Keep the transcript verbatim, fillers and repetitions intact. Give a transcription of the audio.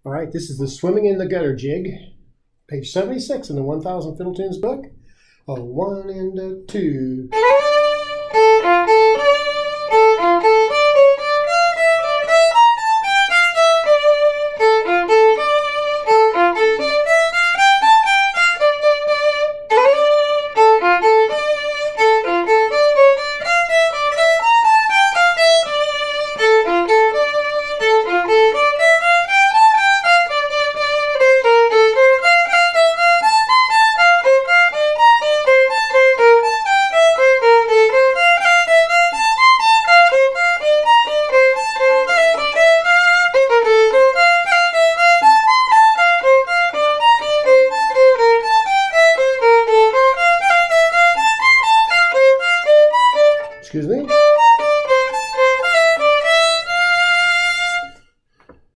All right, this is the Swimming in the Gutter jig, page seventy-six in the one thousand Fiddle Tunes book. A one and a two.